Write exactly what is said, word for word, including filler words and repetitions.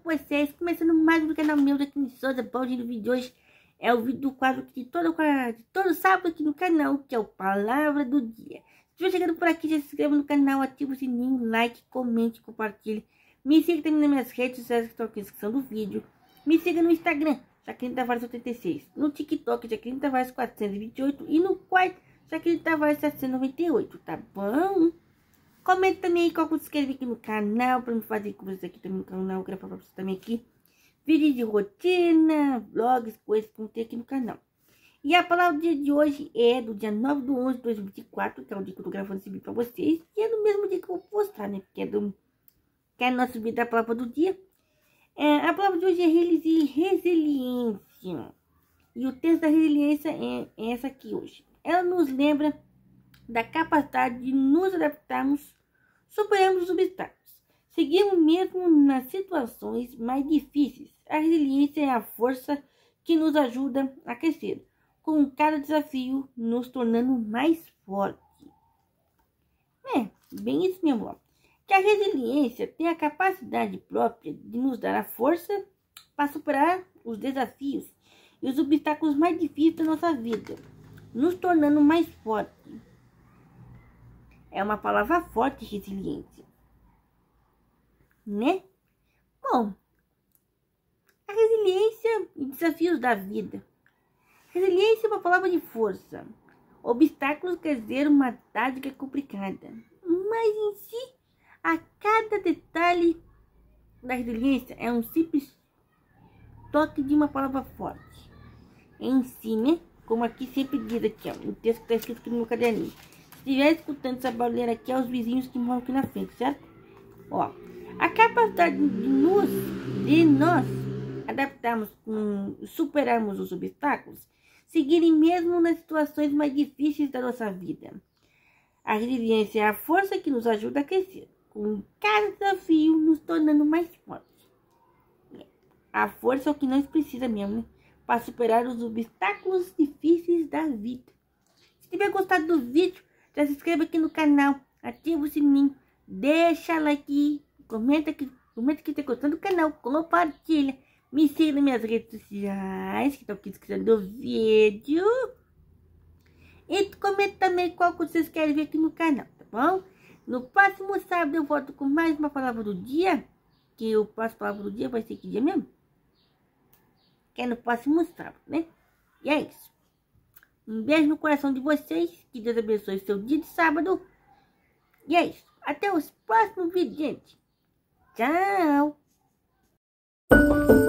com vocês, começando mais um do canal meu, Jaqueline Souza. Bom, gente, o vídeo de hoje é o vídeo do quadro de todo, de todo sábado aqui no canal, que é o Palavra do Dia. Se você chegando por aqui, já se inscreva no canal, ativa o sininho, like, comente, compartilhe. Me siga também nas minhas redes sociais que estão aqui na descrição do vídeo. Me siga no Instagram, Jaqueline Tavares oitenta e seis. No TikTok, Jaqueline Tavares quatrocentos e vinte e oito. E no Quai, Jaqueline Tavares setecentos e noventa e oito, tá bom? Comenta também aí qual que você quer ver aqui no canal, pra me fazer com vocês aqui também no canal, eu quero falar pra vocês também aqui. Vídeos de rotina, vlogs, coisas que vão ter aqui no canal. E a palavra do dia de hoje é do dia nove de onze de dois mil e vinte e quatro, que é o dia que eu tô gravando esse vídeo pra vocês. E é no mesmo dia que eu vou postar, né, porque é, do, que é nosso vídeo da palavra do dia. É, a palavra de hoje é resiliência. E o texto da resiliência é, é essa aqui hoje. Ela nos lembra da capacidade de nos adaptarmos, superarmos os obstáculos, seguirmos mesmo nas situações mais difíceis. A resiliência é a força que nos ajuda a crescer, com cada desafio nos tornando mais fortes. É, bem isso mesmo, ó. Que a resiliência tem a capacidade própria de nos dar a força para superar os desafios e os obstáculos mais difíceis da nossa vida, nos tornando mais fortes. É uma palavra forte, resiliência, né? Bom, a resiliência e desafios da vida. Resiliência é uma palavra de força. Obstáculos quer dizer uma tática complicada. Mas em si, a cada detalhe da resiliência é um simples toque de uma palavra forte. Em si, né? Como aqui sempre diz aqui, ó, o texto que está escrito aqui no meu caderninho. Se estiver escutando essa barulheira aqui, é os vizinhos que moram aqui na frente, certo? Ó, a capacidade de, nos, de nós adaptarmos, com, superarmos os obstáculos, seguirem mesmo nas situações mais difíceis da nossa vida. A resiliência é a força que nos ajuda a crescer, com cada desafio nos tornando mais fortes. A força é o que nós precisamos mesmo, né? Para superar os obstáculos difíceis da vida. Se tiver gostado do vídeo, já se inscreva aqui no canal, ativa o sininho, deixa like, comenta que, comenta que está gostando do canal, compartilha, me siga nas minhas redes sociais, que estão aqui na descrição do vídeo. E comenta também qual que vocês querem ver aqui no canal, tá bom? No próximo sábado eu volto com mais uma palavra do dia, que o próximo palavra do dia vai ser que dia mesmo? Que é no próximo sábado, né? E é isso. Um beijo no coração de vocês. Que Deus abençoe seu dia de sábado. E é isso. Até os próximos vídeos, gente. Tchau.